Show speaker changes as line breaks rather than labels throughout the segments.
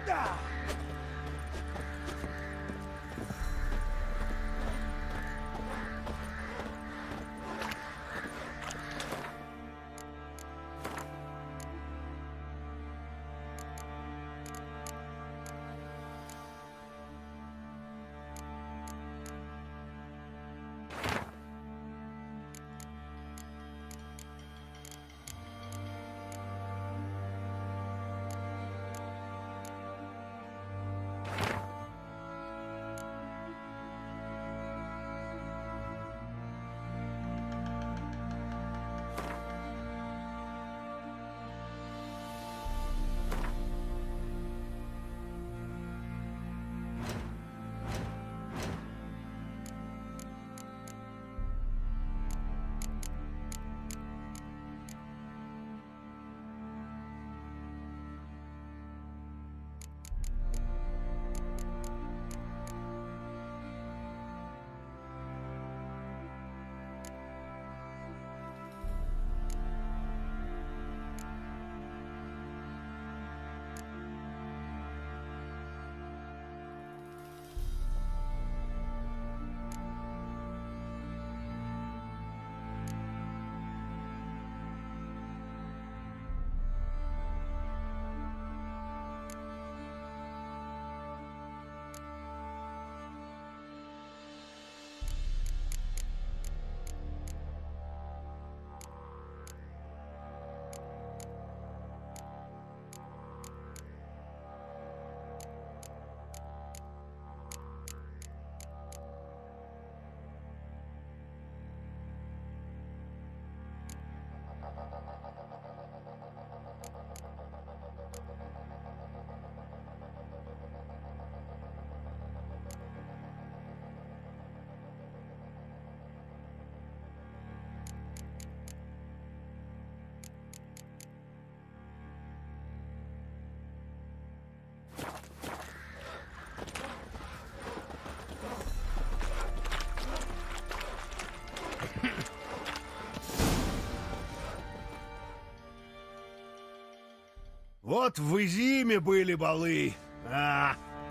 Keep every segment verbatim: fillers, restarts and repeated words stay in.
Вот в Изиме были балы. А,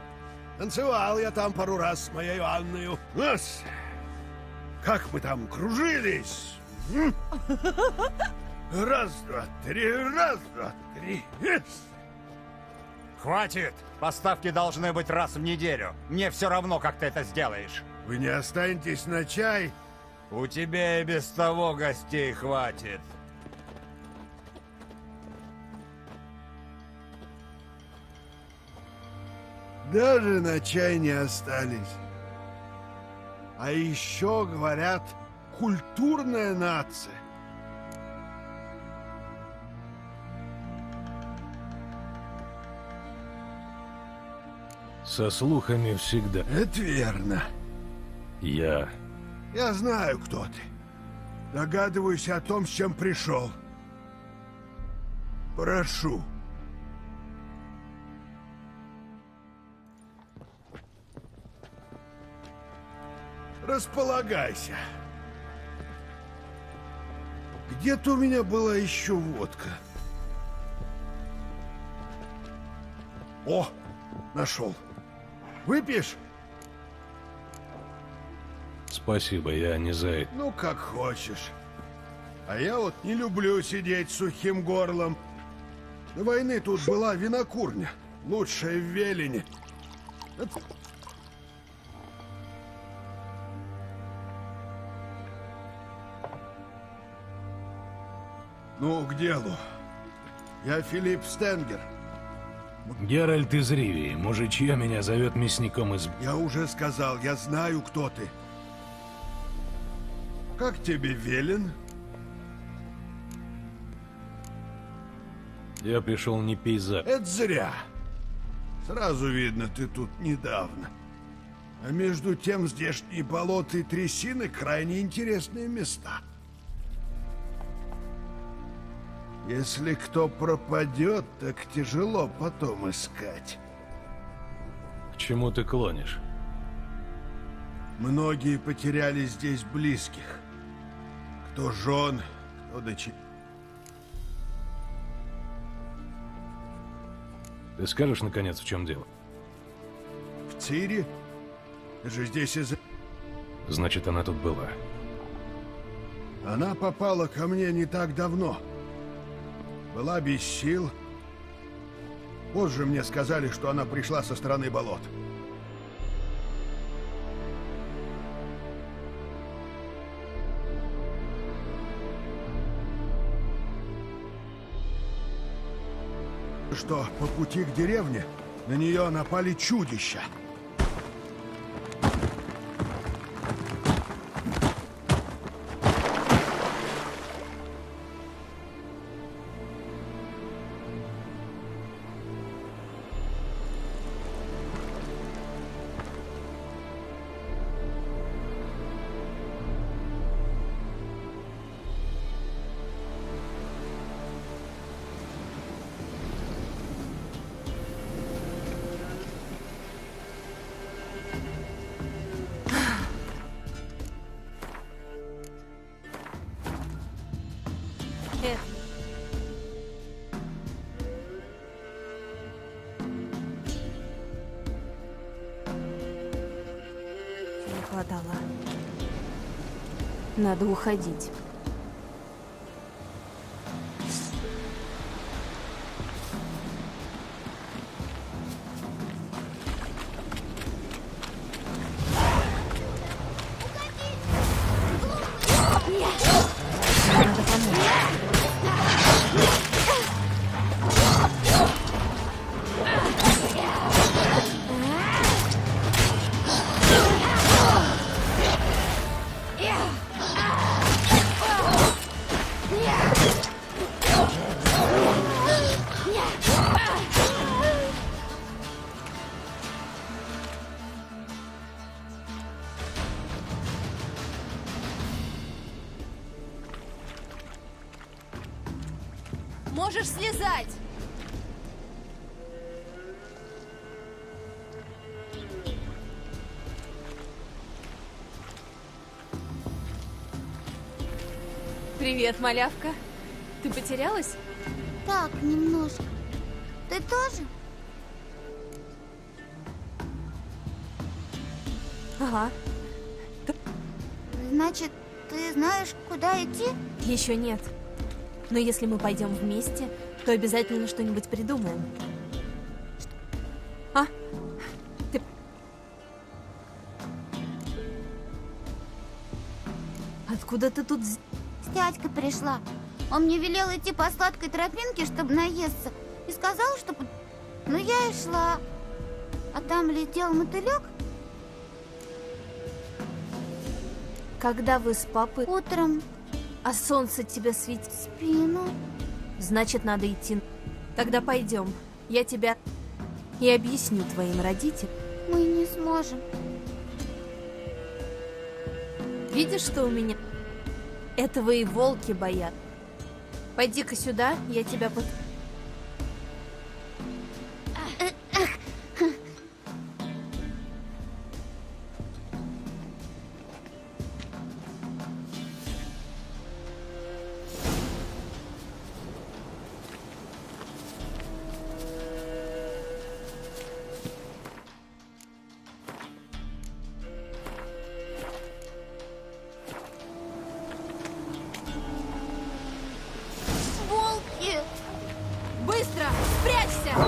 танцевал я там пару раз с моей Анною. Нас, как мы там кружились. Раз, два, три, раз, два, три.
Хватит! Поставки должны быть раз в неделю. Мне все равно, как ты это сделаешь.
Вы не останетесь на чай?
У тебя и без того гостей хватит.
Даже на чай не остались. А еще, говорят, культурная нация.
Со слухами всегда.
Это верно.
Я...
Я знаю, кто ты. Догадываюсь о том, с чем пришел. Прошу. Располагайся. Где-то у меня была еще водка. О, нашел. Выпьешь?
Спасибо, я не за это.
Ну, как хочешь. А я вот не люблю сидеть сухим горлом. До войны тут была винокурня. Лучшая в Велине. Это... Ну, к делу. Я Филипп Стенгер.
Геральт из Ривии. Мужичье меня зовет мясником из...
Я уже сказал, я знаю, кто ты. Как тебе Велин?
Я пришел не пейзаж.
Это зря. Сразу видно, ты тут недавно. А между тем здешние болота и трясины крайне интересные места. Если кто пропадет, так тяжело потом искать.
К чему ты клонишь?
Многие потеряли здесь близких. Кто жен, кто дочерей.
Ты скажешь, наконец, в чем дело?
В Цири? Ты же здесь из...
Значит, она тут была.
Она попала ко мне не так давно. Была без сил. Позже мне сказали, что она пришла со стороны болот. Что по пути к деревне на нее напали чудища.
Хватало. Надо уходить. Надо помочь.
Можешь слезать! Привет, малявка. Ты потерялась?
Так, немножко. Ты тоже?
Ага.
Значит, ты знаешь, куда идти?
Еще нет. Но если мы пойдем вместе, то обязательно что-нибудь придумаем. А? Ты... Откуда ты тут?
С дядькой пришла. Он мне велел идти по сладкой тропинке, чтобы наесться. И сказал, что... Ну, я и шла. А там летел мотылек.
Когда вы с папой...
Утром
А солнце тебя светит в
спину.
Значит, надо идти. Тогда пойдем. Я тебя и объясню твоим родителям.
Мы не сможем.
Видишь, что у меня? Этого и волки боят. Пойди-ка сюда, я тебя под...
Волки!
Быстро! Спрячься!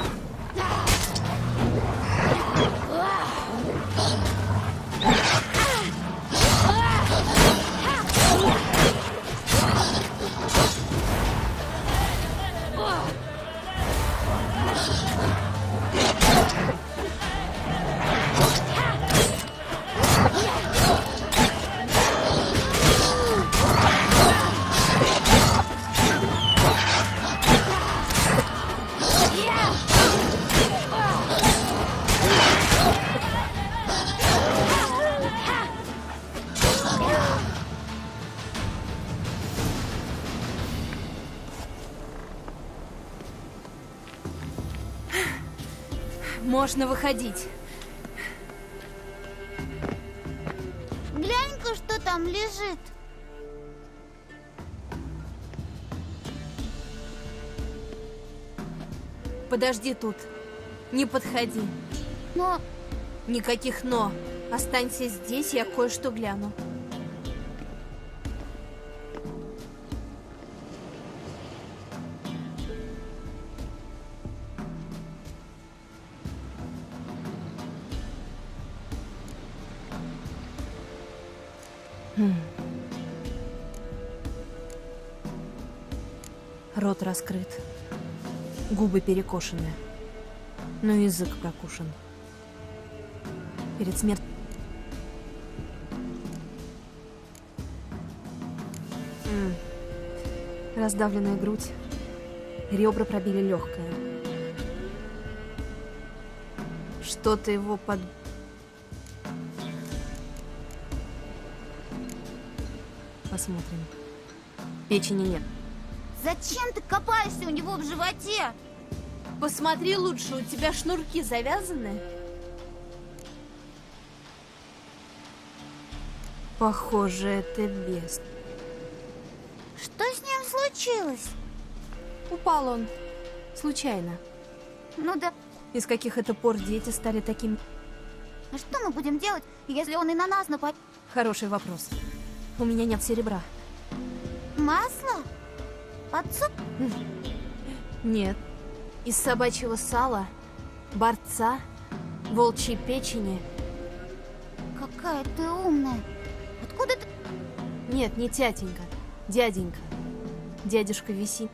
Можно выходить.
Глянь-ка, что там лежит.
Подожди тут. Не подходи.
Но...
Никаких «но». Останься здесь, я кое-что гляну. Хм. Рот раскрыт. Губы перекошены. Но язык прокушен. Перед смертью... М. Раздавленная грудь. Ребра пробили легкое. Что-то его под... Посмотрим. Печени нет.
Зачем ты копаешься у него в животе?
Посмотри лучше, у тебя шнурки завязаны? Похоже, это бес.
Что с ним случилось?
Упал он. Случайно.
Ну да...
И с каких это пор дети стали такими...
А что мы будем делать, если он и на нас нападет?
Хороший вопрос. У меня нет серебра.
Масло? Подсуп?
Нет. Из собачьего сала, борца, волчьей печени.
Какая ты умная. Откуда ты...
Нет, не тятенька, дяденька. Дядюшка висит.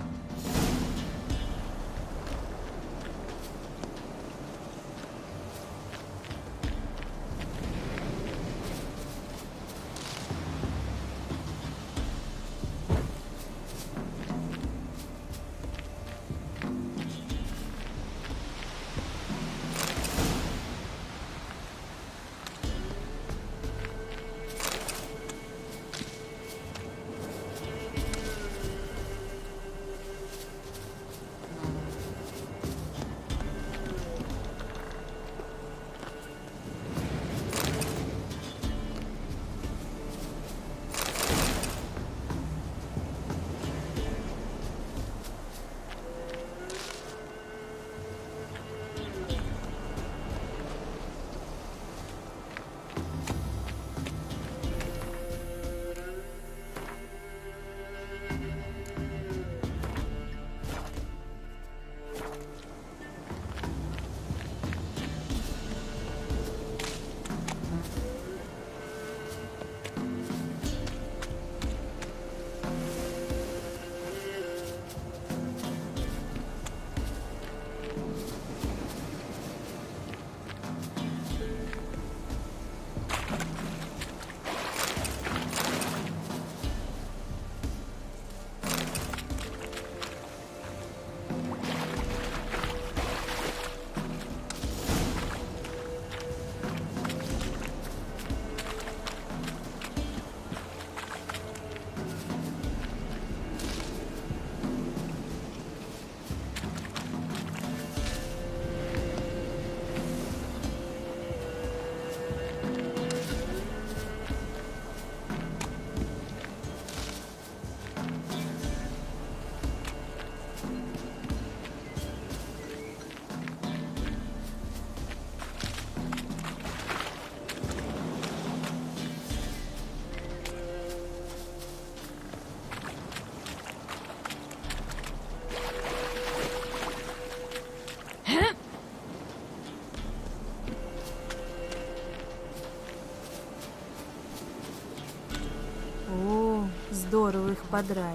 Здорово их подрали.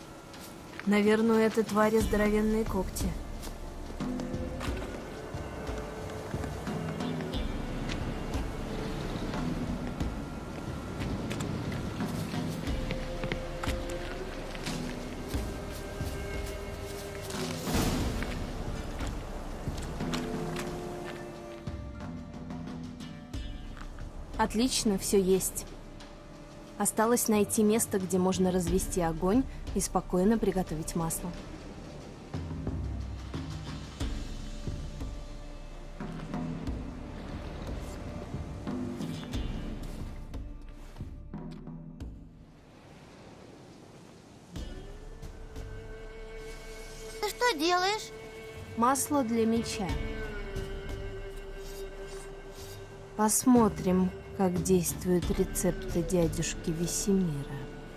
Наверное, у этой твари здоровенные когти. Отлично, все есть. Осталось найти место, где можно развести огонь и спокойно приготовить масло.
Ты что делаешь?
Масло для меча. Посмотрим, как действуют рецепты дядюшки Весемира.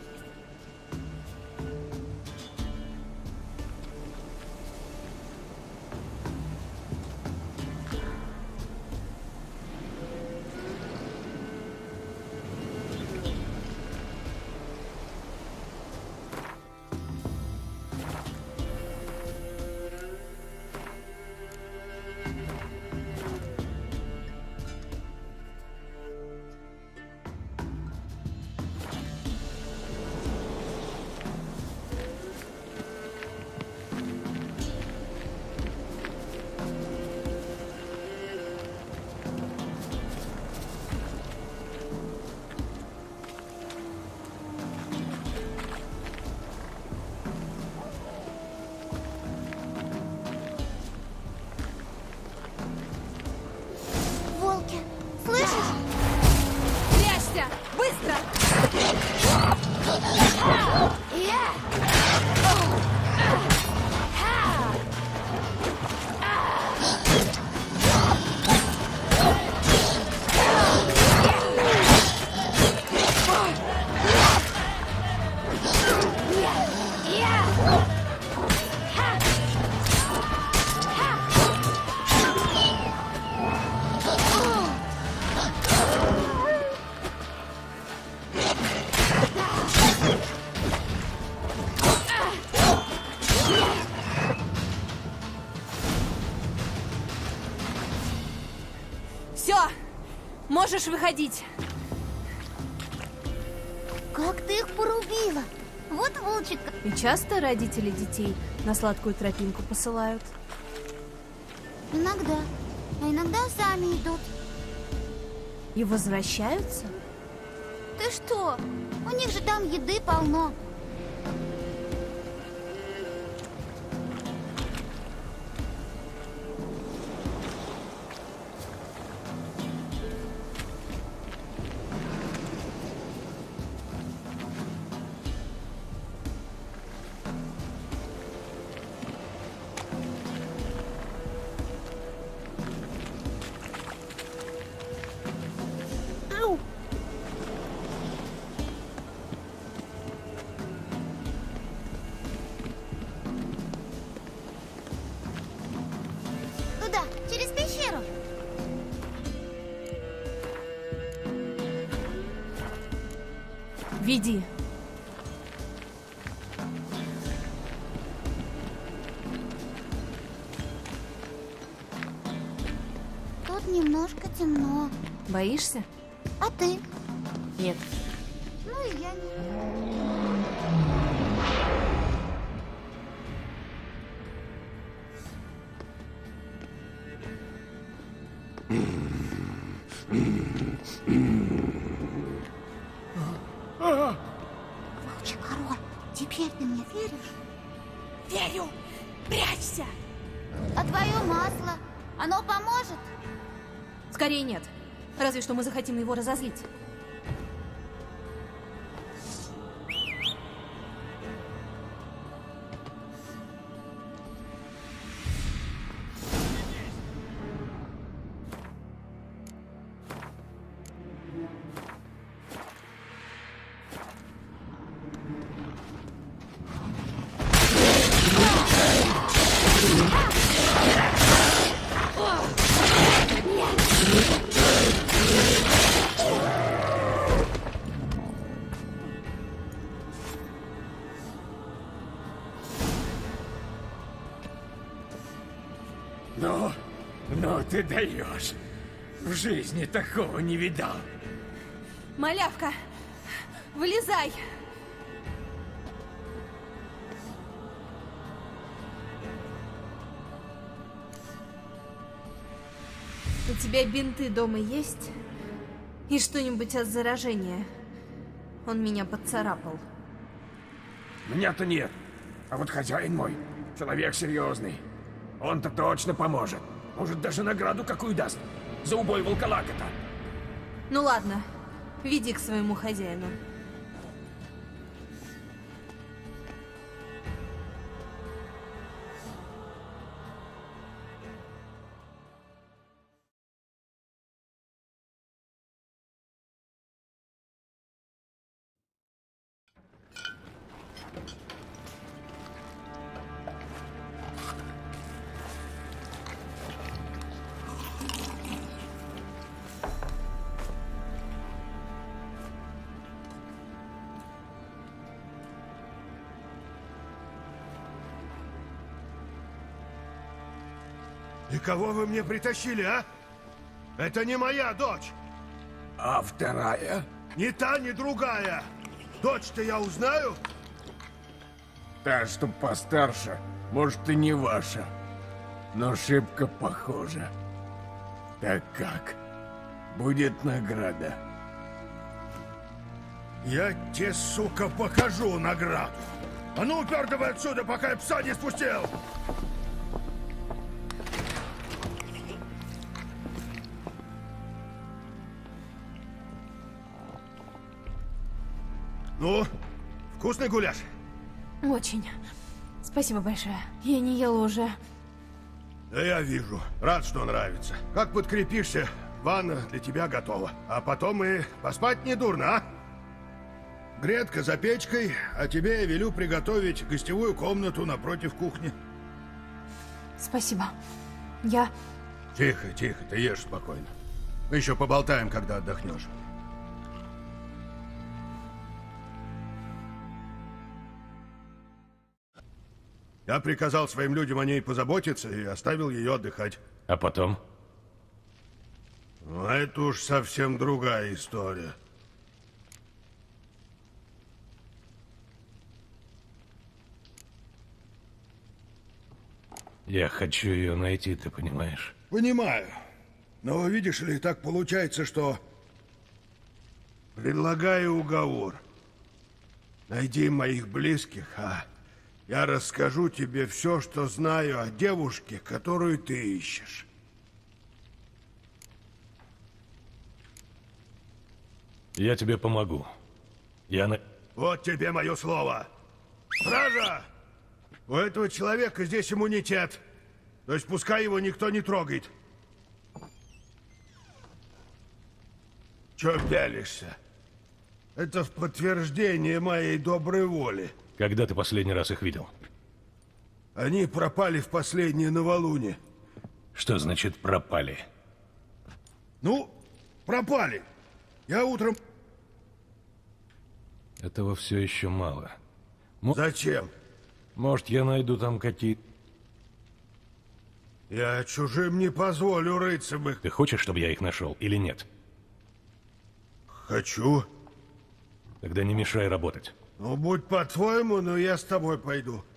Волки, слышишь?
Прячься! Быстро!
Я!
Все! Можешь выходить.
Как ты их порубила? Вот волчик.
И часто родители детей на сладкую тропинку посылают?
Иногда. А иногда сами идут.
И возвращаются?
Ты что? У них же там еды полно. Ау! Туда, через пещеру.
Веди.
Тут немножко темно.
Боишься?
А ты?
Нет.
Ну и я не. Волчий король, теперь ты мне веришь?
Верю! Прячься!
А твое масло, оно поможет?
Скорее нет. Разве что мы захотим его разозлить.
Ну, ну ты даешь. В жизни такого не видал.
Малявка! Вылезай!
У тебя бинты дома есть? И что-нибудь от заражения? Он меня поцарапал.
Меня-то нет. А вот хозяин мой, человек серьезный. Он-то точно поможет. Может, даже награду какую даст. За убой волколака-то.
Ну ладно, веди к своему хозяину.
И кого вы мне притащили, а? Это не моя дочь.
А вторая?
Ни та, ни другая. Дочь-то я узнаю?
Та, что постарше, может, и не ваша. Но шибко похожа. Так как? Будет награда.
Я тебе, сука, покажу награду. А ну, упер давай отсюда, пока я пса не спустил. Ну, вкусный гуляш?
Очень. Спасибо большое. Я не ела уже.
Да я вижу. Рад, что нравится. Как подкрепишься, ванна для тебя готова. А потом и поспать недурно, а? Гретка за печкой, а тебе я велю приготовить гостевую комнату напротив кухни.
Спасибо. Я...
Тихо, тихо, ты ешь спокойно. Мы еще поболтаем, когда отдохнешь. Я приказал своим людям о ней позаботиться и оставил ее отдыхать.
А потом?
Ну, это уж совсем другая история.
Я хочу ее найти, ты понимаешь?
Понимаю. Но видишь ли, так получается, что... Предлагаю уговор. Найди моих близких, а я расскажу тебе все, что знаю о девушке, которую ты ищешь.
Я тебе помогу. Я на...
Вот тебе мое слово. Стража! У этого человека здесь иммунитет. То есть пускай его никто не трогает. Чё пялишься? Это в подтверждение моей доброй воли.
Когда ты последний раз их видел?
Они пропали в последнее новолуние.
Что значит пропали?
Ну, пропали. Я утром...
Этого все еще мало. Мо...
Зачем?
Может, я найду там какие...
Я чужим не позволю рыться в их...
Ты хочешь, чтобы я их нашел или нет?
Хочу.
Тогда не мешай работать.
Ну, будь по-твоему, но я с тобой пойду.